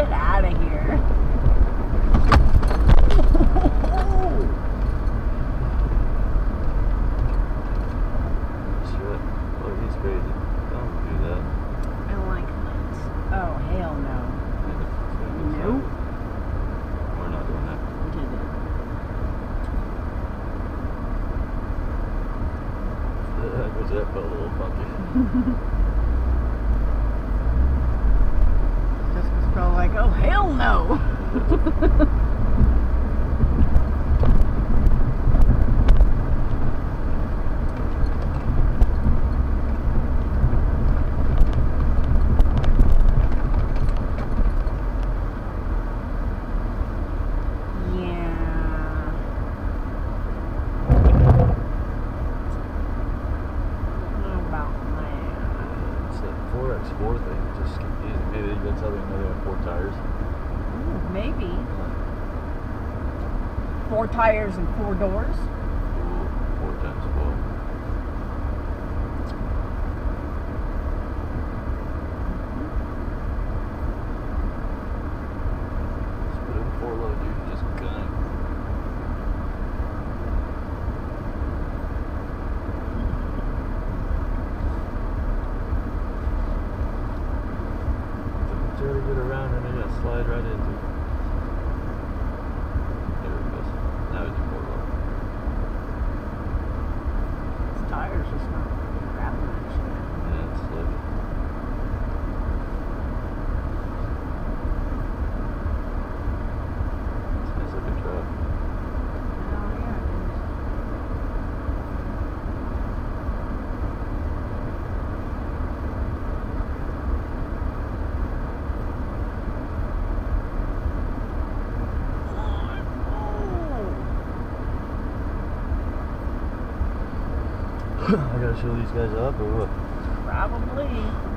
Get out of here. Shit. Look, he's crazy. Don't do that. I like lights. Oh, hell no. Nope. We're not doing that. Did it. That felt a little funky. Jessica's probably like, oh, hell no. Four thing, just confusing. Maybe you gotta tell me another one, 4 tires. Ooh, maybe. 4 tires and 4 doors. Ooh, 4 times 4. Just put in 4 low, dude. Just gun it. Try to get around and then you gotta slide right into it. There it goes. Now it's 4 low. This tire's just not grabbing that shit. Yeah, it's slick. It's a nice looking truck. Oh, yeah, it is. I gotta show these guys up or what? Probably.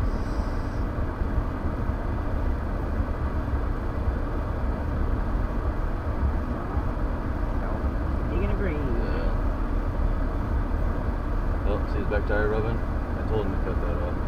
Taking a breathe. Yeah. Oh, see his back tire rubbing? I told him to cut that off.